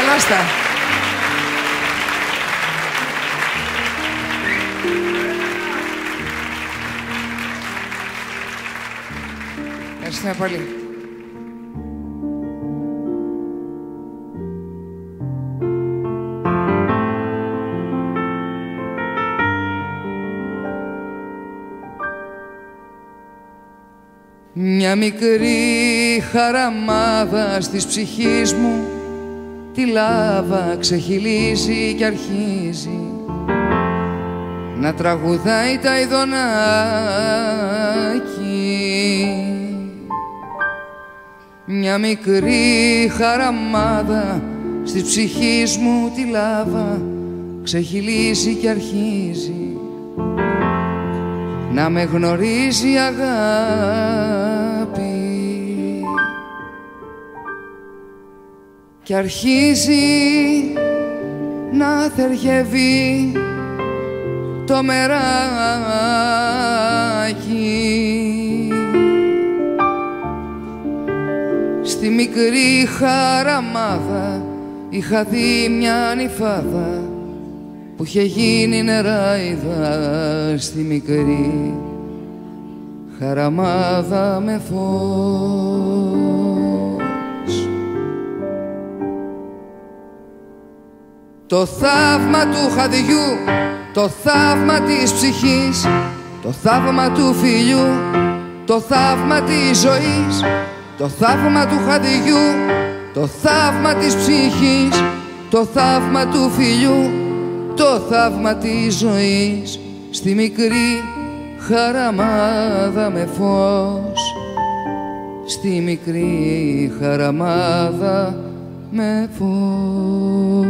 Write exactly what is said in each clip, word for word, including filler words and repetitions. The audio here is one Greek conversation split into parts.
Ράστα. Ευχαριστούμε πολύ. Μια μικρή χαραμάδα της ψυχής μου τη λάβα ξεχυλίζει κι αρχίζει να τραγουδάει τα ειδονάκι. Μια μικρή χαραμάδα της ψυχής μου τη λάβα ξεχυλίζει κι αρχίζει να με γνωρίζει αγάπη κι αρχίζει να θεργεύει το μεράκι. Στη μικρή χαραμάδα είχα δει μια νυφάδα που είχε γίνει νεράιδα στη μικρή χαραμάδα με φως. Το θαύμα του χαδιού, το θαύμα της ψυχής, το θαύμα του φιλιού, το θαύμα της ζωής, το θαύμα του χαδιού, το θαύμα της ψυχής, το θαύμα του φιλιού, το θαύμα της ζωής στη μικρή χαραμάδα με φως, στη μικρή χαραμάδα με φως.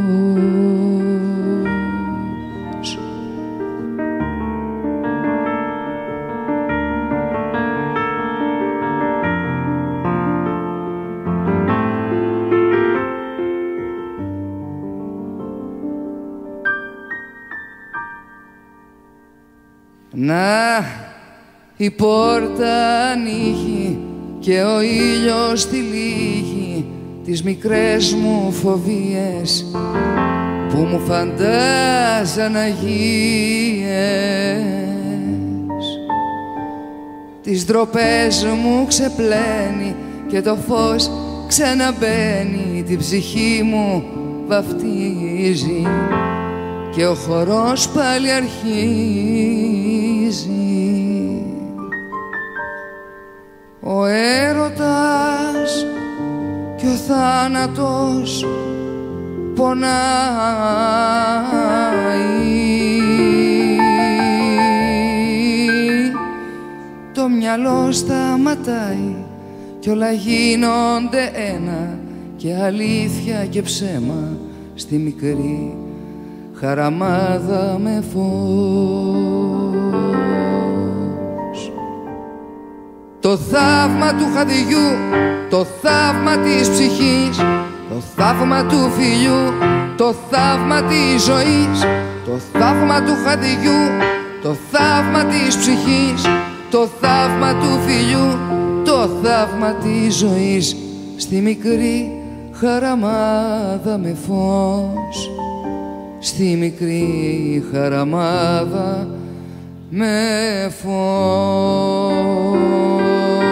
Να, η πόρτα ανοίγει και ο ήλιος τυλίγει τις μικρές μου φοβίες που μου φαντάζαν αγίες. Τις ντροπές μου ξεπλένει και το φως ξαναμπαίνει, την ψυχή μου βαφτίζει και ο χορός πάλι αρχίζει. Ο έρωτας και ο θάνατος πονάει, το μυαλό σταματάει κι όλα γίνονται ένα και αλήθεια και ψέμα στη μικρή χαραμάδα με φως. Το θαύμα του χαδιού, το θαύμα της ψυχής, το θαύμα του φιλιού, το θαύμα της ζωής, το θαύμα του χαδιού, το θαύμα της ψυχής, το θαύμα του φιλιού, το θαύμα της ζωής στη μικρή χαραμάδα με φως, στη μικρή χαραμάδα με φως.